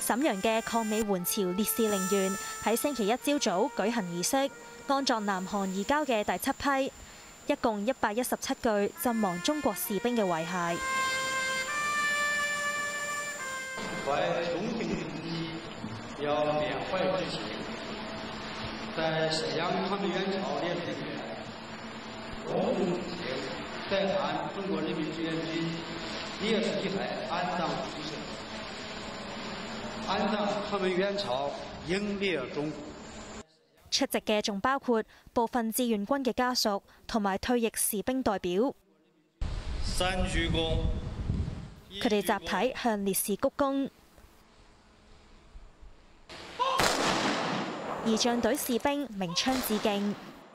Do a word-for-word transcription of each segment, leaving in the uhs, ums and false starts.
瀋陽嘅抗美援朝烈士陵園喺星期一朝早舉行儀式，安葬南韓移交嘅第七批，一共一百一十七具陣亡中國士兵嘅遺骸。 懷崇敬之意，要緬懷之情，在沈陽抗美援朝烈士陵園，隆重致敬，在韩中國人民志願軍烈士遺骸安葬儀式。 安葬抗美援朝英烈忠。 出席嘅仲包括部分志願軍嘅家屬同埋退役士兵代表。 三鞠躬。 佢哋集體向烈士鞠躬。儀仗隊士兵鳴槍致敬。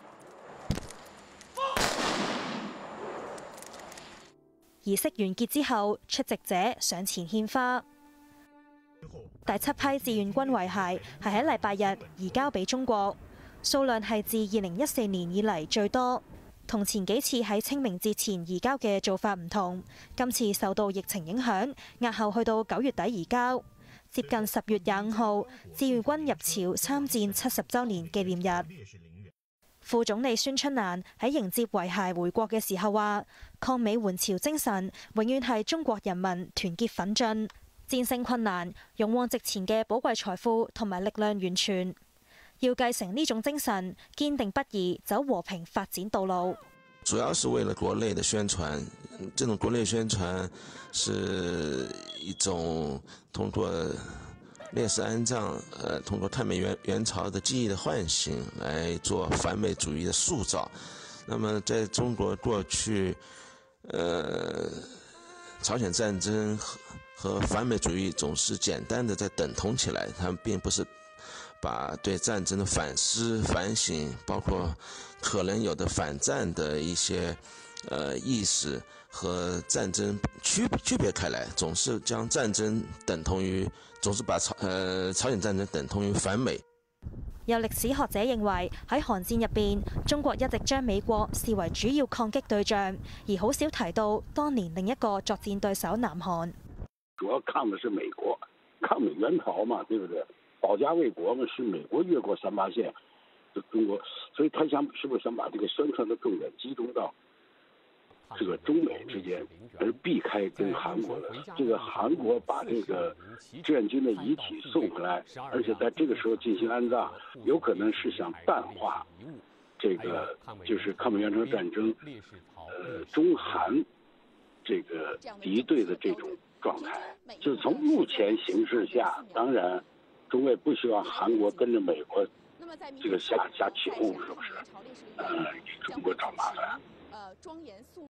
儀式完結之後，出席者上前獻花。 第七批志願軍遺骸係喺禮拜日移交俾中國，數量係自二零一四年以嚟最多。同前幾次喺清明節前移交嘅做法唔同，今次受到疫情影響，押後去到九月底移交。接近十月廿五號，志願軍入朝參戰七十週年紀念日。副總理孫春蘭喺迎接遺骸回國嘅時候話：抗美援朝精神永遠係中國人民團結奮進。 戰勝困難、勇往直前嘅寶貴財富同埋力量完全，要繼承呢種精神，堅定不移走和平發展道路。 主要是為了國內的宣傳，這種國內宣傳是一種通過烈士安葬，呃，通過抗美援援朝的記憶的喚醒，來做反美主義的塑造。那麼在中國過去，呃，朝鮮戰爭和 和反美主義總是簡單的在等同起來，他們並不是把對戰爭的反思、反省，包括可能有的反戰的一些呃意識和戰爭區區別開來，總是將戰爭等同於，總是把朝呃朝鮮戰爭等同於反美。 有歷史學者認為喺韓戰入邊，中國一直將美國視為主要抗擊對象，而好少提到當年另一個作戰對手南韓。 主要抗的是美國，抗美援朝嘛，對不對？保家衛國嘛，是美國越過三八線，中國，所以他想是不是想把這個宣傳的重點集中到這個中美之間，而避開跟韓國的。這個韓國把這個志願軍的遺體送回來，而且在這個時候進行安葬，有可能是想淡化這個就是抗美援朝戰爭，呃，中韓這個敵對的這種 狀態，就是從目前形勢下，當然，中衛不希望韓國跟着美國這個瞎瞎起哄，是不是？呃，給中國找麻煩。